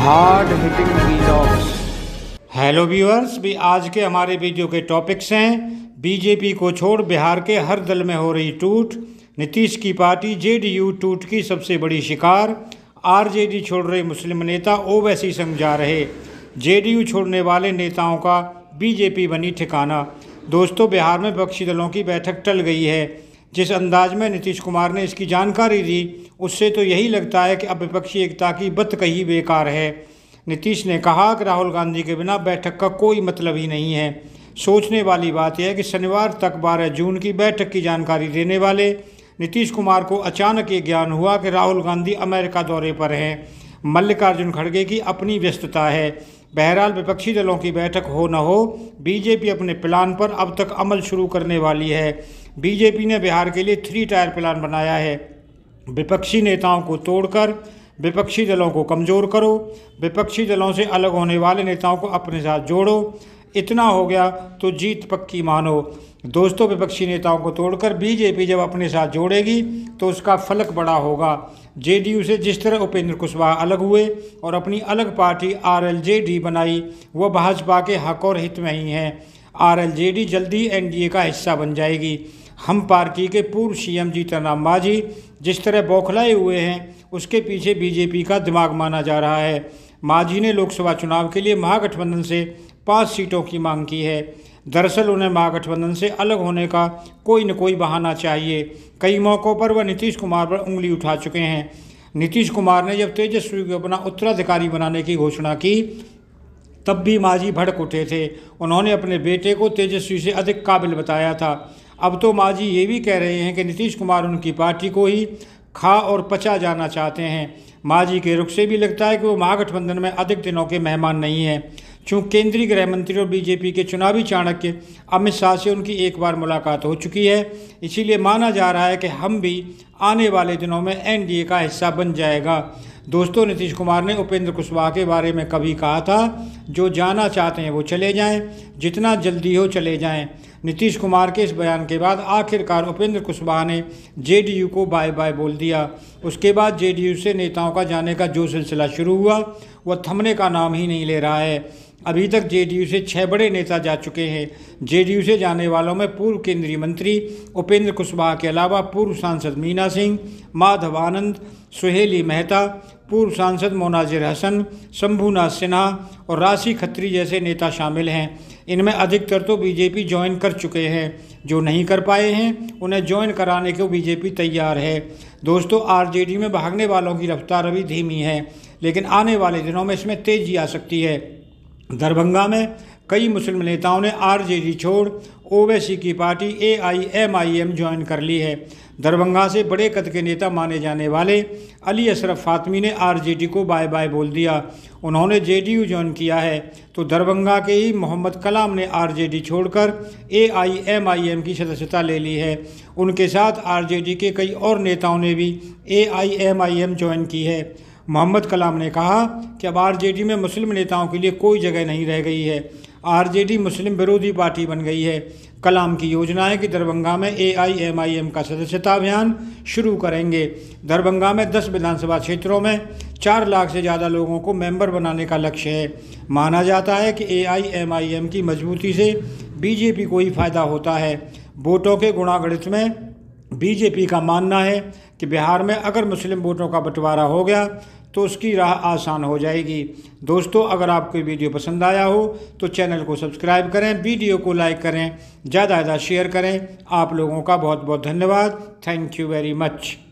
Hard hitting vlogs. Hello viewers, भी आज के हमारे वीडियो के टॉपिक्स हैं। बीजेपी को छोड़ बिहार के हर दल में हो रही टूट, नीतीश की पार्टी जेडीयू टूट की सबसे बड़ी शिकार, आरजेडी छोड़ रहे मुस्लिम नेता ओवैसी संग जा रहे, जेडीयू छोड़ने वाले नेताओं का बीजेपी बनी ठिकाना। दोस्तों, बिहार में विपक्षी दलों की बैठक टल गई है। जिस अंदाज में नीतीश कुमार ने इसकी जानकारी दी, उससे तो यही लगता है कि अब विपक्षी एकता की बत कही बेकार है। नीतीश ने कहा कि राहुल गांधी के बिना बैठक का कोई मतलब ही नहीं है। सोचने वाली बात यह है कि शनिवार तक 12 जून की बैठक की जानकारी देने वाले नीतीश कुमार को अचानक ये ज्ञान हुआ कि राहुल गांधी अमेरिका दौरे पर हैं। मल्लिकार्जुन खड़गे की अपनी व्यस्तता है। बहरहाल, विपक्षी दलों की बैठक हो न हो, बीजेपी अपने प्लान पर अब तक अमल शुरू करने वाली है। बीजेपी ने बिहार के लिए 3 टायर प्लान बनाया है। विपक्षी नेताओं को तोड़कर विपक्षी दलों को कमज़ोर करो, विपक्षी दलों से अलग होने वाले नेताओं को अपने साथ जोड़ो। इतना हो गया तो जीत पक्की मानो। दोस्तों, विपक्षी नेताओं को तोड़कर बीजेपी जब अपने साथ जोड़ेगी तो उसका फलक बड़ा होगा। जेडीयू से जिस तरह उपेंद्र कुशवाहा अलग हुए और अपनी अलग पार्टी आरएलजेडी बनाई, वह भाजपा के हक और हित में ही है। आरएलजेडी जल्दी एनडीए का हिस्सा बन जाएगी। हम पार्टी के पूर्व सीएम जीतन राम मांझी जिस तरह बौखलाए हुए हैं, उसके पीछे बीजेपी का दिमाग माना जा रहा है। मांझी ने लोकसभा चुनाव के लिए महागठबंधन से 5 सीटों की मांग की है। दरअसल उन्हें महागठबंधन से अलग होने का कोई न कोई बहाना चाहिए। कई मौक़ों पर वह नीतीश कुमार पर उंगली उठा चुके हैं। नीतीश कुमार ने जब तेजस्वी को अपना उत्तराधिकारी बनाने की घोषणा की, तब भी मांझी भड़क उठे थे। उन्होंने अपने बेटे को तेजस्वी से अधिक काबिल बताया था। अब तो मांझी ये भी कह रहे हैं कि नीतीश कुमार उनकी पार्टी को ही खा और पचा जाना चाहते हैं। मांझी के रुख से भी लगता है कि वो महागठबंधन में अधिक दिनों के मेहमान नहीं हैं। चूँकि केंद्रीय गृह मंत्री और बीजेपी के चुनावी चाणक्य अमित शाह से उनकी एक बार मुलाकात हो चुकी है, इसीलिए माना जा रहा है कि हम भी आने वाले दिनों में एनडीए का हिस्सा बन जाएगा। दोस्तों, नीतीश कुमार ने उपेंद्र कुशवाहा के बारे में कभी कहा था, जो जाना चाहते हैं वो चले जाएं, जितना जल्दी हो चले जाएं। नीतीश कुमार के इस बयान के बाद आखिरकार उपेंद्र कुशवाहा ने जेडीयू को बाय बाय बोल दिया। उसके बाद जेडीयू से नेताओं का जाने का जो सिलसिला शुरू हुआ, वह थमने का नाम ही नहीं ले रहा है। अभी तक जेडीयू से 6 बड़े नेता जा चुके हैं। जेडीयू से जाने वालों में पूर्व केंद्रीय मंत्री उपेंद्र कुशवाहा के अलावा पूर्व सांसद मीना सिंह, माधव आनंद, सुहेली मेहता, पूर्व सांसद मोनाजिर हसन, शंभूनाथ सिन्हा और राशि खत्री जैसे नेता शामिल हैं। इनमें अधिकतर तो बीजेपी ज्वाइन कर चुके हैं। जो नहीं कर पाए हैं, उन्हें ज्वाइन कराने को बीजेपी तैयार है। दोस्तों, आरजेडी में भागने वालों की रफ्तार अभी धीमी है, लेकिन आने वाले दिनों में इसमें तेजी आ सकती है। दरभंगा में कई मुस्लिम नेताओं ने आरजेडी छोड़ ओवैसी की पार्टी एआईएमआईएम ज्वाइन कर ली है। दरभंगा से बड़े कद के नेता माने जाने वाले अली अशरफ फातमी ने आरजेडी को बाय बाय बोल दिया। उन्होंने जेडीयू ज्वाइन किया है, तो दरभंगा के ही मोहम्मद कलाम ने आरजेडी छोड़कर एआईएमआईएम की सदस्यता ले ली है। उनके साथ आरजेडी के कई और नेताओं ने भी एआईएमआईएम ज्वाइन की है। मोहम्मद कलाम ने कहा कि अब आरजेडी में मुस्लिम नेताओं के लिए कोई जगह नहीं रह गई है। आरजेडी मुस्लिम विरोधी पार्टी बन गई है। कलाम की योजना है कि दरभंगा में एआईएमआईएम का सदस्यता अभियान शुरू करेंगे। दरभंगा में 10 विधानसभा क्षेत्रों में 4 लाख से ज़्यादा लोगों को मेंबर बनाने का लक्ष्य है। माना जाता है कि एआईएमआईएम की मजबूती से बीजेपी को ही फायदा होता है। वोटों के गुणागणित में बीजेपी का मानना है कि बिहार में अगर मुस्लिम वोटों का बंटवारा हो गया तो उसकी राह आसान हो जाएगी। दोस्तों, अगर आपको वीडियो पसंद आया हो तो चैनल को सब्सक्राइब करें, वीडियो को लाइक करें, ज़्यादा से ज़्यादा शेयर करें। आप लोगों का बहुत बहुत धन्यवाद। Thank you very much.